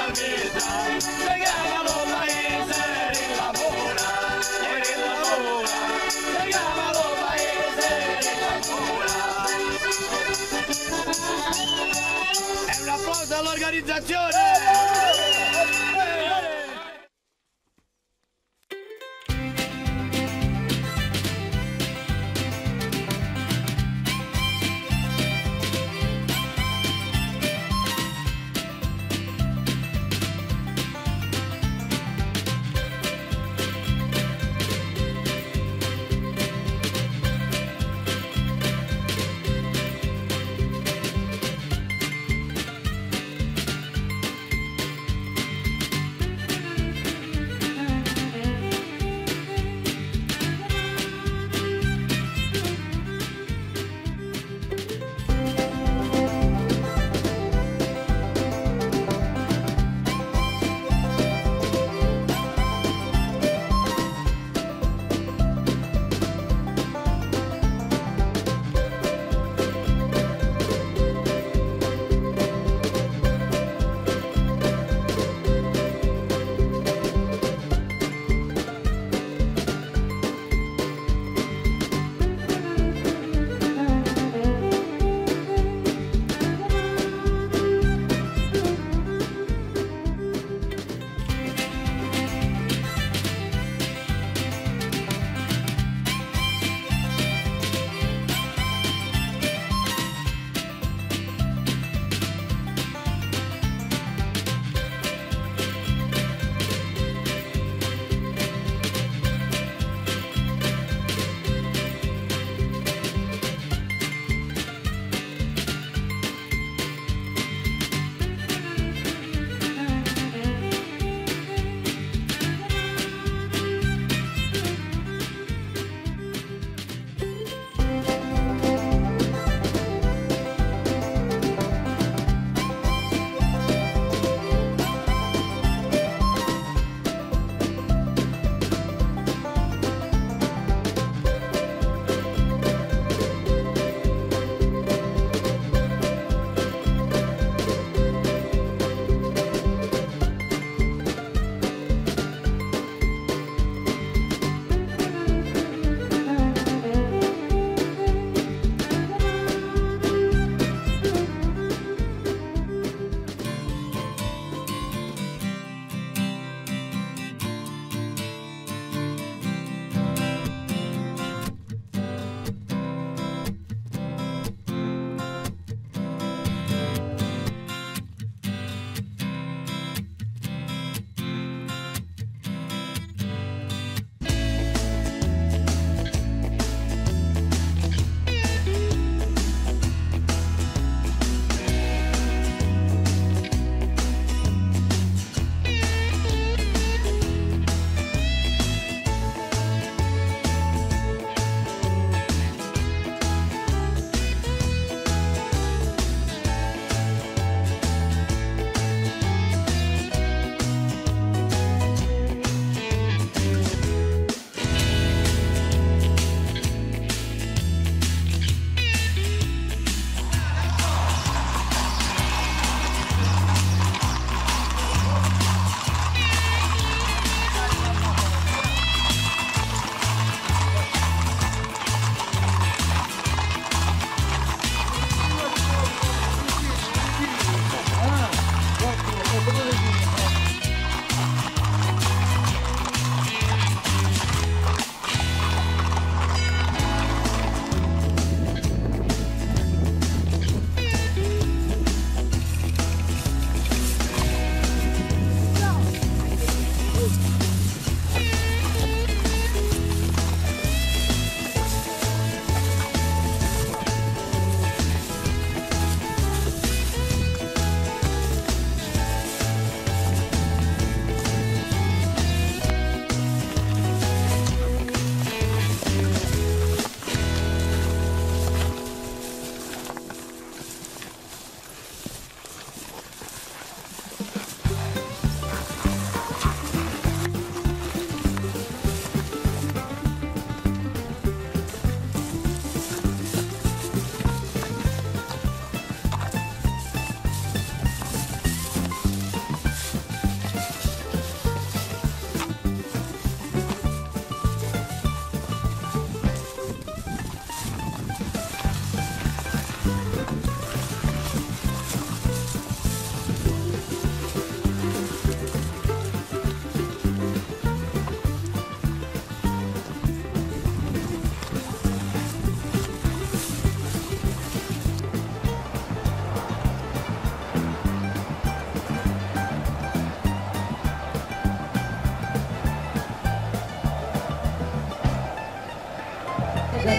Un applauso all'organizzazione!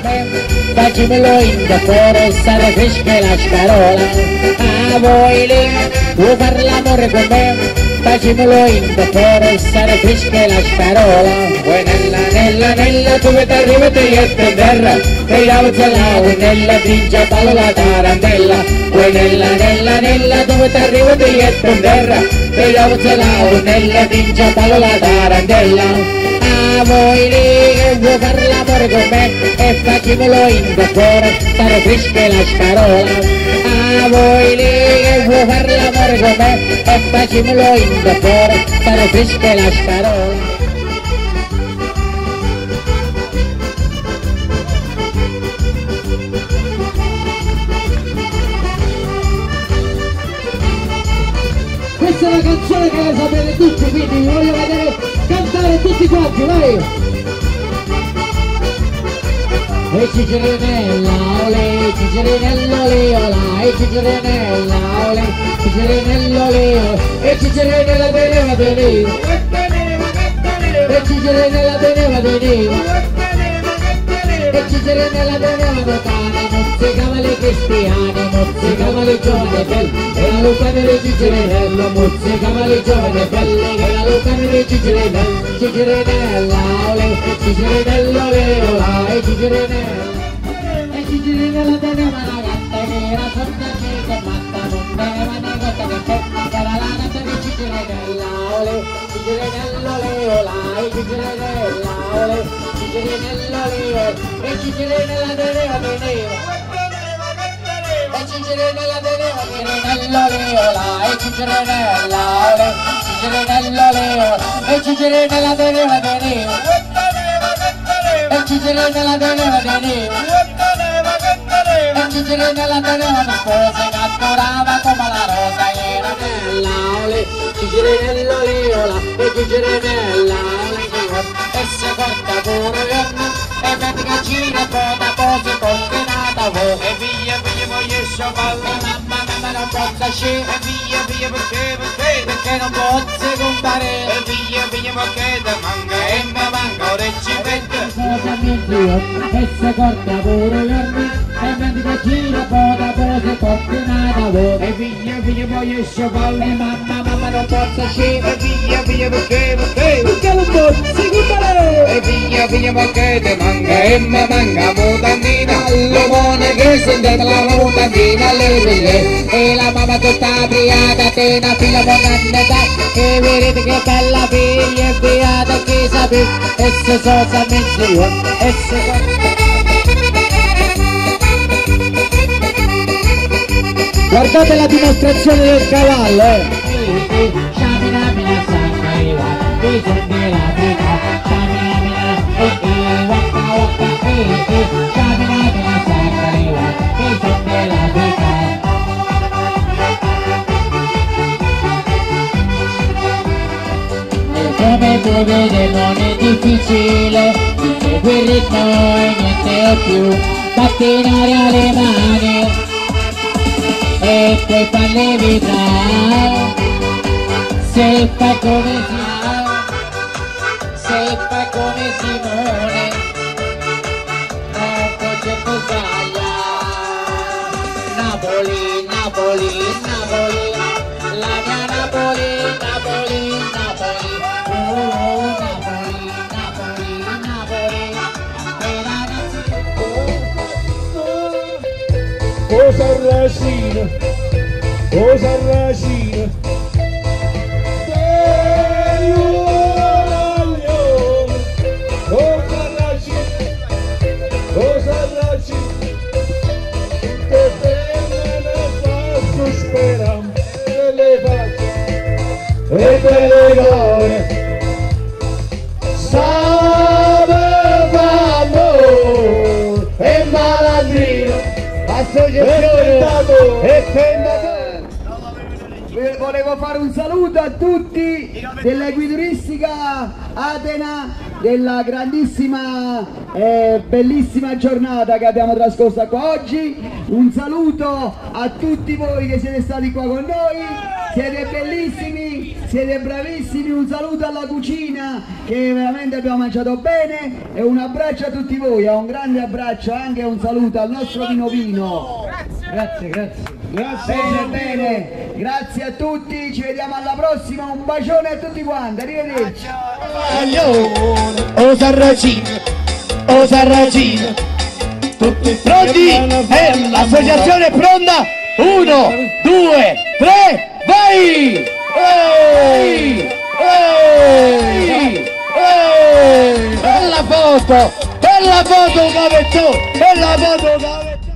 me, facimelo in cuore, stare fresca la scarola. A voi lì, vuoi fare l'amore con me, facimelo in cuore, stare fresca la scarola. Vuoi nella, tu mi t'arrivi te gli in terra, te la nella grigia palo la tarantella. Vuoi nella, tu mi t'arrivi te gli in terra, te la nella grigia palo la tarantella. A voi lì che vuoi fare l'amore con me e facimelo in cuore, stare fresca la scarola. A voi lì che vuoi fare l'amore con me e facimelo in cuore, stare fresca la scarola. Questa è una canzone che la sapete tutti, quindi vi voglio vedere cantare tutti quanti, vai! E Cicerinella, ole, Cicerinello, ole, ola, e Cicerinella, ole, Cicerinello, ole, ola, e Cicerinella teneva, e Cicerinella teneva, e Cicerinella teneva locale, mozzicava le cristiane, mozzicava le giovani belle, e la lucana di Cicerinella, mozzicava le giovani belle, che la lucana di Cicerinella, Cicerinella, ole, Cicerinella, ole, ola, e Cicerinella teneva la gatta nera, sorda che matta, non teneva né gotta che pe, era la gatta di Cicerinella, ole, Cicerinella, ole, ola, e Cicerinella, ole, Cicerinella, ole, e Cicerinella teneva, e Cicerinella teneva, Cicerinella, ole, ola, e Cicerinella, ole, Cicerinella, ole, ola, e Cicerinella teneva, e Cicerinella teneva, e Cicerinella teneva una sposa che adorava come la rosa, era bella, ole, Cicerinella, ole, ola, e Cicerinella, ole, e si porta pure giorno, e mentre gira pota pose contenata vo, e via voglio sciopare, e mamma non possa scendere, e via perché non posso comprare, e via perché te manca, e mi manca ora ci mette, e si porta pure giorno, e mentre gira pota pose contenata vo, e via voglio sciopare, e mamma non possa scendere, e via perché non posso comprare, e via perché te manca, e mi manca mutandina, l'uomo che sente la mutandina le mille, e la mamma tutta apriata, te una figlia buon'annetà, e vedete che bella figlia, e beata che sapete, e se so sa mezzo, e se guardate la dimostrazione del cavallo, come puoi vedere non è difficile, ti segui il ritmo e niente più, batti in aria le mani e poi falle vibrare, se fai come Simone, non puoi certo sbagliare. Napoli, la mia Napoli, Cosa racina, cosa racina, che bene faccio sperare, e le faccio, e le gore, sapevamo, e malandrino, associazione, e tentatore. volevo fare un saluto a tutti dell'equituristica Atena, della grandissima e bellissima giornata che abbiamo trascorso qua oggi. Un saluto a tutti voi che siete stati qua con noi, siete bellissimi, siete bravissimi. Un saluto alla cucina che veramente abbiamo mangiato bene e un abbraccio a tutti voi, un grande abbraccio, anche un saluto al nostro Vino. Grazie. Bene, bene, grazie a tutti, ci vediamo alla prossima, un bacione a tutti quanti, arrivederci. O Sarracino, tutti pronti? L'associazione è pronta? 1, 2, 3, vai! Bella foto, gavettone, bella foto, gavettone!